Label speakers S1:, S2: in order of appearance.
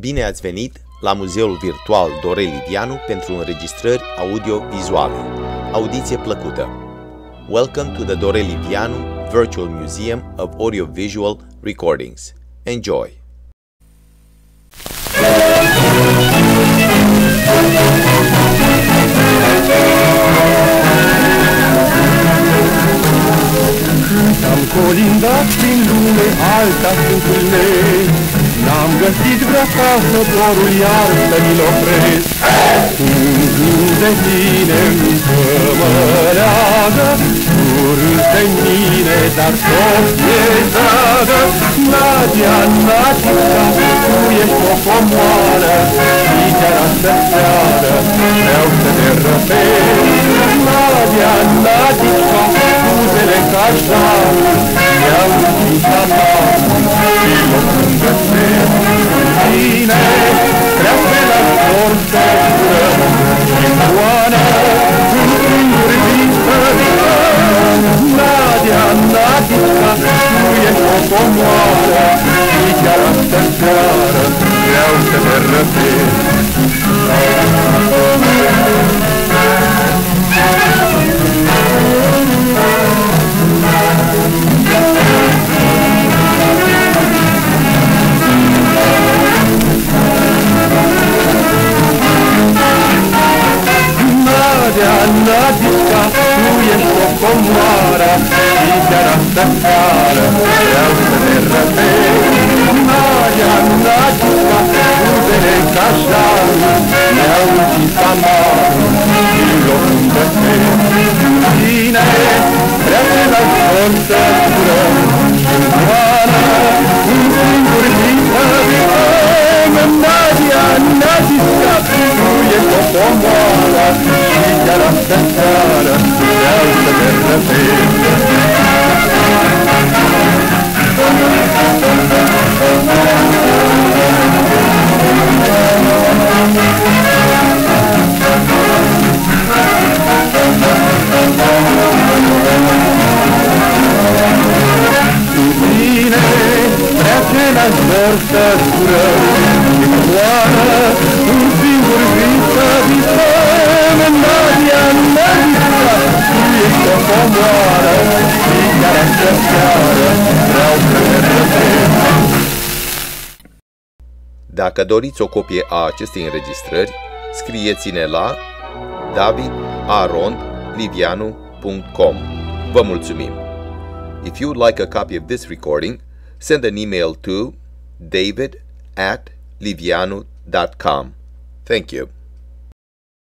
S1: Bine ați venit la Muzeul Virtual Dorel Livianu pentru înregistrări audio-vizuale. Audiție plăcută! Welcome to the Dorel Livianu Virtual Museum of Audio-Visual Recordings. Enjoy!
S2: Am colindat prin lume alta stâncâne, n-am găsit vreo casă, dorul iar să mi-l opresc. Un gând de tine-mi să mă leagă, urât de mine, dar tot e dragă. Nadia, Nadia, tu ești o comoară, și chiar astă seară vreau să te răpesc. Nadia, Nadia, buzele ca șarul, mi-au ucis amarul și locul găsesc. Bine, crește la zor să curăm și coană, în singuri visă visăm. Nadia, Nadia, tu ești o comoară, și chiar astă seară vreau să te răpesc. Nadia, Nadia, tu ești o comoară, și chiar astă seară vreau să te răpesc. Nadia, Nadia, buzele ca șarul, mi-au ucis amarul și locul găsesc. Bine, trece la zor să curăm și-n coană, un singur visă visăm. Nadia, Nadia, tu ești o comoară, și chiar astă seară vreau să te răpesc. Cu tine trece la zor să curăm și coană, un singur vis să visăm. Nadia, Nadia, tu ești o comoară, și chiar astă seară vreau să te răpesc.
S1: Dacă doriți o copie a acestei înregistrări, scrieți-ne la david@livianu.com. Vă mulțumim! If you would like a copy of this recording, send an email to david@livianu.com. Thank you.